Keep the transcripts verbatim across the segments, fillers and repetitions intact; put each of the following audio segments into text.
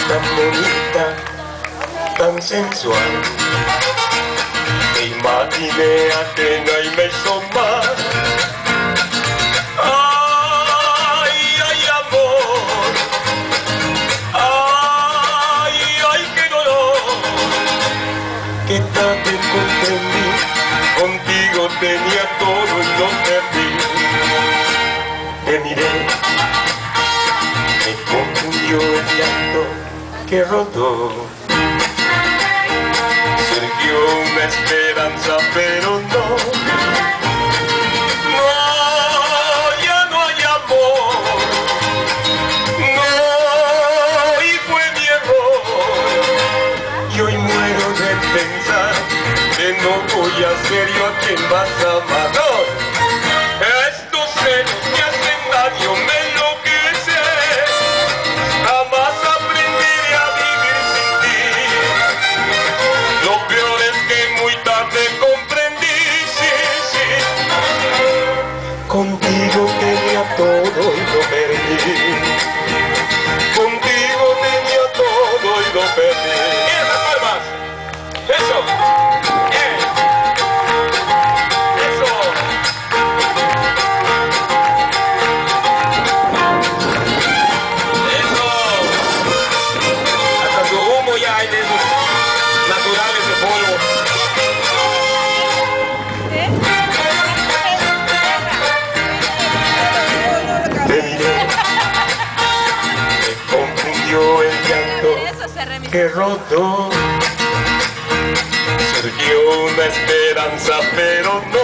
tan bonita, tan sensual. Me imaginé ajena y me hizo mal. Ay, ay, amor. Ay, ay, qué dolor. Qué tarde comprendí, contigo tenía todo y lo perdí. Te miré, me confundió el llanto que rodó. Surgió una esperanza, pero no. No, ya no hay amor. No, y fue mi error. Y hoy muero de pensar que no voy a ser yo a quien vas a amar. No. Estos celos me hacen daño, me enloquece. Jamás aprenderé a vivir sin ti. Lo peor es que muy tarde comprendí, sí, sí. Contigo tenía todo y lo perdí. Contigo tenía todo y lo perdí. ¡Mira esas palmas! ¡Eso! ¡Eh! ¡Eso! ¡Eso! Hasta su humo ya hay de esos naturales de polvo. Te miré, me confundió el llanto que rodó. Surgió una esperanza, pero no.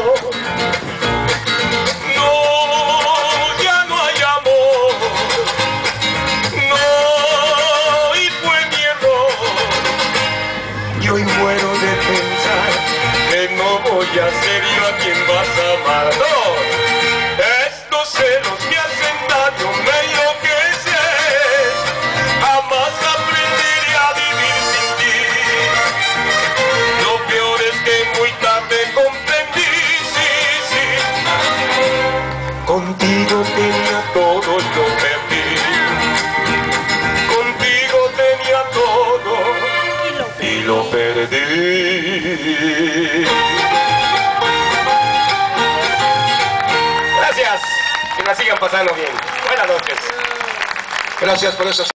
No, ya no hay amor. No, y fue mi error. Y hoy muero de pensar que no voy a ser yo a quien vas a amar. No, estos celos me hacen daño, me enloquecen. Jamás aprenderé a vivir sin ti. Lo peor es que muy tarde comprendí, sí, sí. Contigo tenía todo y lo perdí. Contigo tenía todo y lo perdí. Gracias, que la sigan pasando bien. Buenas noches. Gracias por eso.